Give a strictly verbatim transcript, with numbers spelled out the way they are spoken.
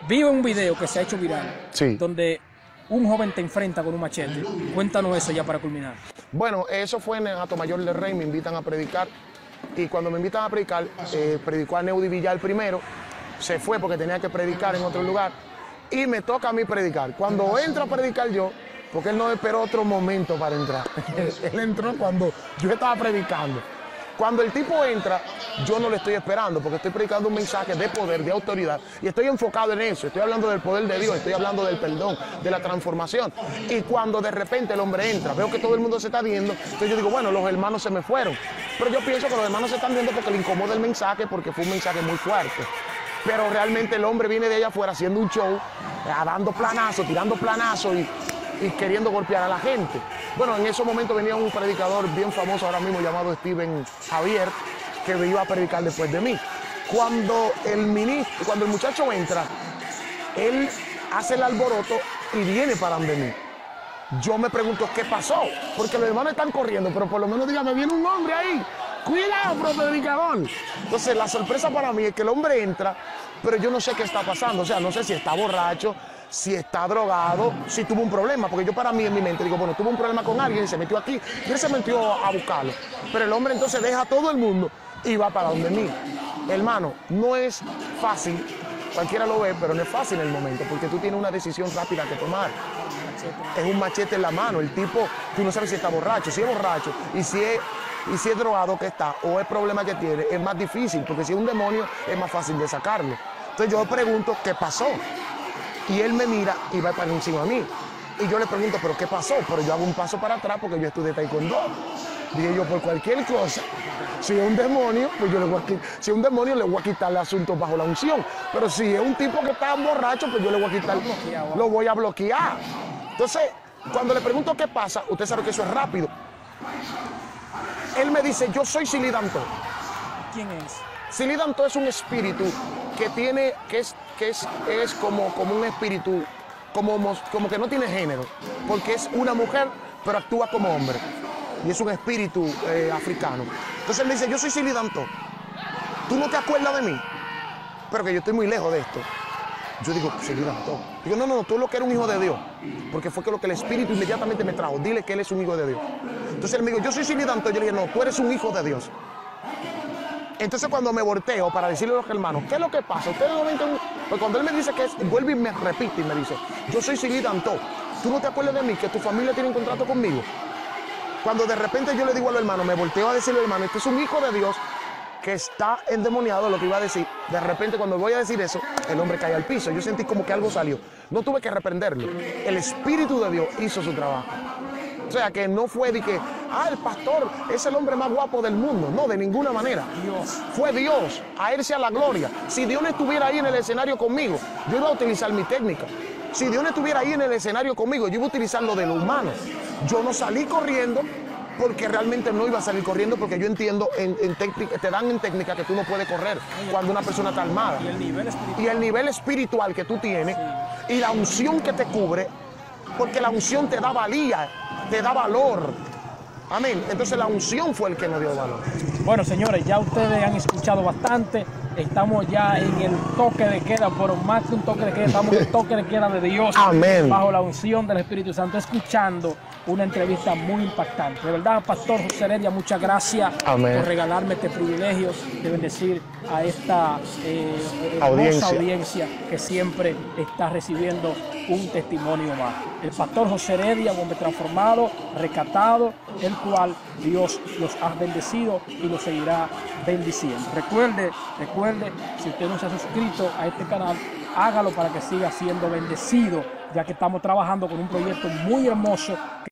Vi un video que se ha hecho viral, Sí. donde un joven te enfrenta con un machete. Cuéntanos eso ya para culminar. Bueno, eso fue en el Atomayor del Rey, me invitan a predicar. Y cuando me invitan a predicar, eh, predicó a Neudi Villar primero, se fue porque tenía que predicar en otro lugar, y me toca a mí predicar. Cuando entro a predicar yo, porque él no esperó otro momento para entrar, él entró cuando yo estaba predicando. Cuando el tipo entra, yo no le estoy esperando, porque estoy predicando un mensaje de poder, de autoridad, y estoy enfocado en eso, estoy hablando del poder de Dios, estoy hablando del perdón, de la transformación. Y cuando de repente el hombre entra, veo que todo el mundo se está viendo, entonces yo digo, bueno, los hermanos se me fueron. Pero yo pienso que los hermanos se están viendo porque le incomoda el mensaje, porque fue un mensaje muy fuerte. Pero realmente el hombre viene de allá afuera haciendo un show, dando planazos, tirando planazos y, y queriendo golpear a la gente. Bueno, en ese momento venía un predicador bien famoso ahora mismo llamado Steven Javier, que me iba a predicar después de mí. Cuando el, ministro, cuando el muchacho entra, él hace el alboroto y viene para donde mí. Yo me pregunto, ¿qué pasó? Porque los hermanos están corriendo, pero por lo menos dígame, viene un hombre ahí. Cuidado, predicador. Entonces, la sorpresa para mí es que el hombre entra, pero yo no sé qué está pasando. O sea, no sé si está borracho, si está drogado, si tuvo un problema. Porque yo para mí en mi mente digo, bueno, tuvo un problema con alguien, se metió aquí, y él se metió a buscarlo. Pero el hombre entonces deja a todo el mundo y va para donde mí. Hermano, no es fácil, cualquiera lo ve, pero no es fácil en el momento, porque tú tienes una decisión rápida que tomar. Es un machete en la mano, el tipo, tú no sabes si está borracho, si es borracho, y si es, y si es drogado que está, o el problema que tiene, es más difícil, porque si es un demonio, es más fácil de sacarlo. Entonces yo pregunto, ¿qué pasó? Y él me mira y va para encima a mí. Y yo le pregunto, ¿pero qué pasó? Pero yo hago un paso para atrás porque yo estudié taekwondo. Dije yo, por cualquier cosa, si es un demonio, pues yo le voy a quitar, si es un demonio, le voy a quitar el asunto bajo la unción. Pero si es un tipo que está borracho, pues yo le voy a quitar, lo voy a bloquear. Entonces, cuando le pregunto qué pasa, usted sabe que eso es rápido. Él me dice, yo soy Sili Danto. ¿Quién es? Sili Danto es un espíritu que tiene, que es, que es, es como, como un espíritu, como, como que no tiene género, porque es una mujer, pero actúa como hombre. Y es un espíritu eh, africano. Entonces él me dice, yo soy Sili Danto. ¿Tú no te acuerdas de mí? Pero que yo estoy muy lejos de esto. Yo digo, Sili Danto. Digo, no, no, no, tú lo que eres un hijo de Dios. Porque fue que lo que el espíritu inmediatamente me trajo. Dile que él es un hijo de Dios. Entonces él me dijo, yo soy Sili Danto. Yo le dije, no, tú eres un hijo de Dios. Entonces cuando me volteo para decirle a los hermanos, ¿qué es lo que pasa? Ustedes no ven que un... Pues cuando él me dice que es, vuelve y me repite y me dice, yo soy Sili Danto. ¿Tú no te acuerdas de mí? Que tu familia tiene un contrato conmigo. Cuando de repente yo le digo a los hermanos, me volteo a decirle al hermano, este es un hijo de Dios que está endemoniado, lo que iba a decir. De repente cuando voy a decir eso, el hombre cae al piso. Yo sentí como que algo salió. No tuve que reprenderlo. El Espíritu de Dios hizo su trabajo. O sea, que no fue de que, ah, el pastor es el hombre más guapo del mundo. No, de ninguna manera. Dios. Fue Dios, a él sea la gloria. Si Dios no estuviera ahí en el escenario conmigo, yo iba a utilizar mi técnica. Si Dios no estuviera ahí en el escenario conmigo, yo iba a utilizar lo de lo humano. Yo no salí corriendo porque realmente no iba a salir corriendo, porque yo entiendo, en, en técnica, te dan en técnica que tú no puedes correr cuando una persona está armada. Y el nivel espiritual, y el nivel espiritual que tú tienes, sí, y la unción que te cubre, porque la unción te da valía, te da valor. Amén. Entonces la unción fue el que nos dio valor. Bueno, señores, ya ustedes han escuchado bastante. Estamos ya en el toque de queda, pero más que un toque de queda, estamos en el toque de queda de Dios. Amén. Bajo la unción del Espíritu Santo, escuchando una entrevista muy impactante. De verdad, Pastor José Heredia, muchas gracias. Amén. Por regalarme este privilegio de bendecir a esta eh, hermosa audiencia que siempre está recibiendo un testimonio más. El Pastor José Heredia, hombre transformado, rescatado, el cual Dios los ha bendecido y los seguirá bendiciendo. Recuerde, recuerde, si usted no se ha suscrito a este canal, hágalo para que siga siendo bendecido, ya que estamos trabajando con un proyecto muy hermoso.